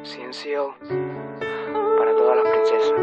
Ciencio para todas las princesas.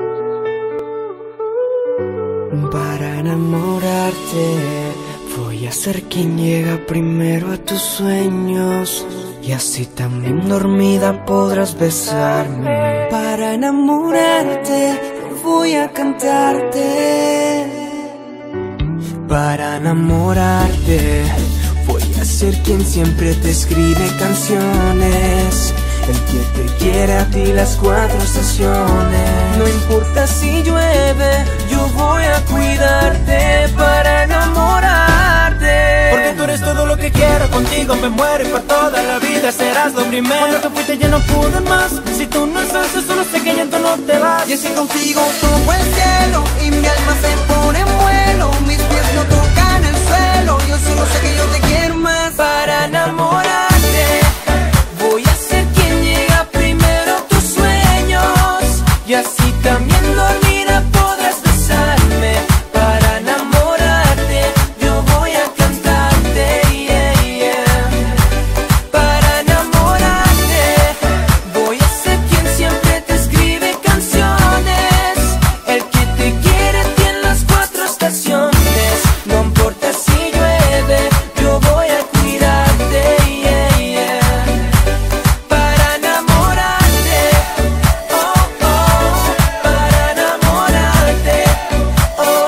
Para enamorarte, voy a ser quien llega primero a tus sueños, y así también dormida podrás besarme. Para enamorarte, voy a cantarte. Para enamorarte, voy a ser quien siempre te escribe canciones, el que te quiere a ti las 4 estaciones. No importa si llueve, yo voy a cuidarte para enamorarte. Porque tú eres todo lo que quiero, contigo me muero y por toda la vida serás lo primero. Cuando te fuiste ya no pude más, si tú no estás yo solo sé que ya tú no te vas. Y así contigo toco el cielo y mi alma se pone en vuelo. Mis pies no tocan el suelo, yo solo sé que yo te quiero más. Para enamorarte, voy a ser quien llega primero a tus sueños, y así también dormida podrás besarme. Para enamorarte, yo voy a cantarte, yeah, yeah. Para enamorarte, voy a ser quien siempre te escribe canciones, el que te quiere tiene las 4 estaciones. No importa si llueve, yo voy a cuidarte, yeah, yeah. Para enamorarte, oh, oh, para enamorarte, oh,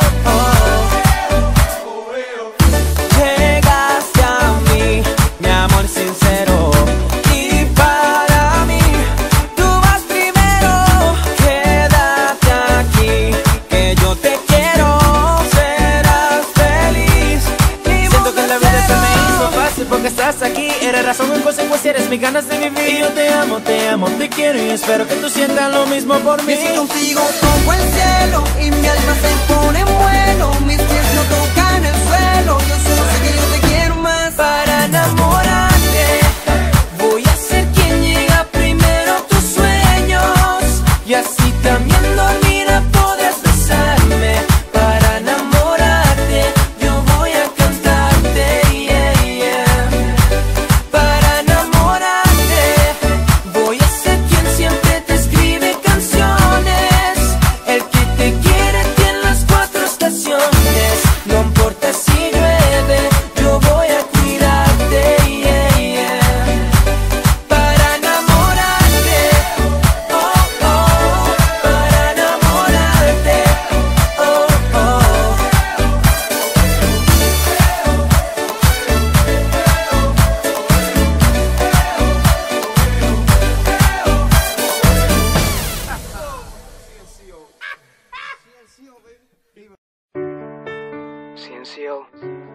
oh. Llegaste a mí, mi amor sincero, y para mí tú vas primero. Quédate aquí, que yo te quiero, serás feliz. Siento que la vida se me hizo fácil porque estás aquí. Eres razón en consecuencia, eres mis ganas de vivir. Y yo te amo, te quiero y espero que tú sientas lo mismo por mí. Y si contigo toco el cielo y mi alma se pone en vuelo, mis pies no tocan el suelo, yo solo sé que yo te quiero más. Para enamorarte, voy a ser quien llega primero a tus sueños, y así también dormida podrás besarme. Para enamorarte, yo voy a cantarte, yeah, yeah. Para enamorarte, voy a ser quien siempre te escribe canciones, el que te quiere tiene las 4 estaciones. No importa si llueve, yo voy a cuidarte, yeah, yeah. Para enamorarte, oh, oh, para enamorarte, oh, oh. Ciencio